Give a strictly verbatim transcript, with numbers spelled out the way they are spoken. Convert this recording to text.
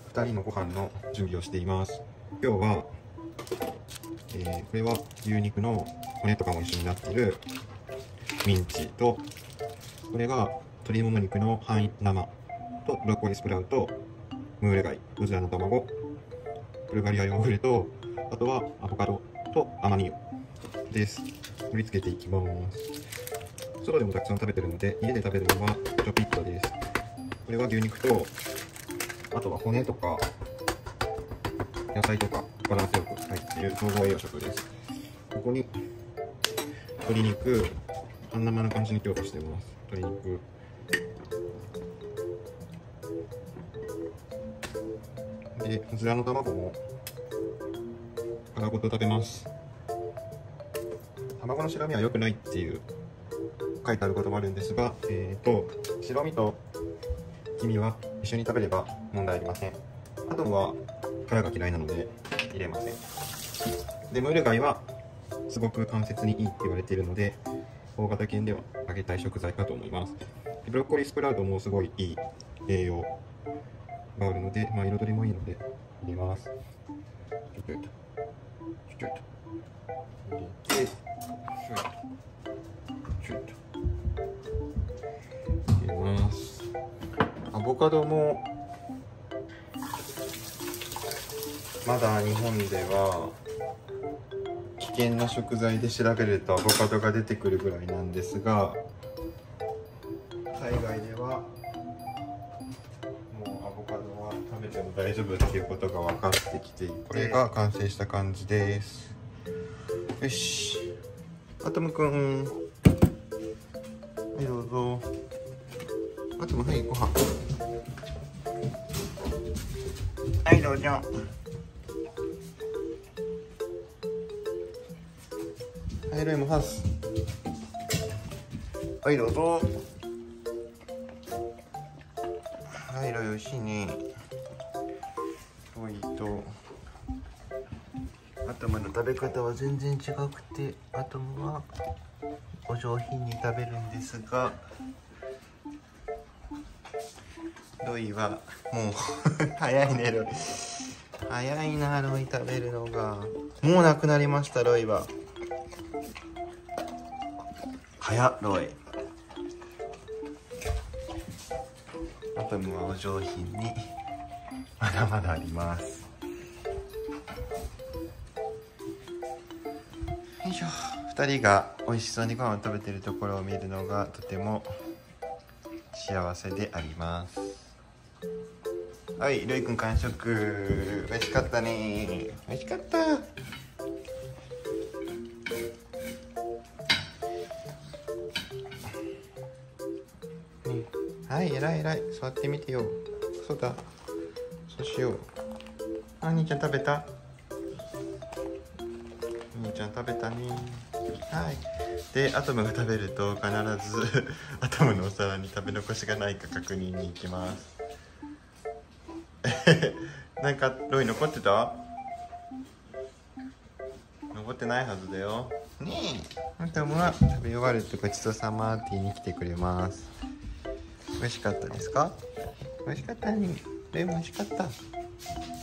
ふたりのご飯の準備をしています。今日は、えー、これは牛肉の骨とかも一緒になっているミンチと、これが鶏もも肉の半生とブロッコリースプラウト、ムーレ貝、うずらの卵、ブルガリアヨーグルト、あとはアボカドとアマニ油です。盛り付けていきます。外でもたくさん食べてるので、家で食べるのはちょぴっとです。これは牛肉と、あとは骨とか野菜とかバランスよく入っている総合栄養食です。ここに鶏肉、半生の感じに強化してます。鶏肉、で、うずらの卵も殻ごと食べます。卵の白身は良くないっていう書いてあることもあるんですが、えーと白身と黄身は一緒に食べれば問題ありません。あとは殻が嫌いなので入れません。で、ムール貝はすごく関節にいいって言われているので、大型犬ではあげたい食材かと思います。ブロッコリースプラウトもすごいいい栄養があるので、まあ、彩りもいいので入れます。ちょっとちょっとちょっと入れて、ちょっとちょっと入れます。アボカドもまだ日本では危険な食材で調べるとアボカドが出てくるぐらいなんですが、海外ではもうアボカドは食べても大丈夫っていうことが分かってきていて、これが完成した感じです。よし、アトムくん、はいどうぞ。アトム、はいご飯、はいどうぞ。はいロイもハウス、はいどうぞ。はいロイおいしいね。ロイとアトムの食べ方は全然違くて、アトムはお上品に食べるんですが、ロイはもう早いね。ロイ早いな。ロイ食べるのがもうなくなりました。ロイは早っ。ロイ、アトムはお上品にまだまだあります。よいしょ。ふたりが美味しそうにご飯を食べているところを見るのがとても幸せであります。はい、ロイくん完食。美味しかったね。美味しかった。はい、えらいえらい。座ってみてよ。そうだ。そうしよう。あ、兄ちゃん食べた？兄ちゃん食べたね。はい。で、アトムが食べると必ずアトムのお皿に食べ残しがないか確認に行きます。なんかロイ残ってた？残ってないはずだよ。ねえ。アトムは食べ終わるとごちそうさまって言いに来てくれます。美味しかったですか？美味しかったね。ロイも美味しかった。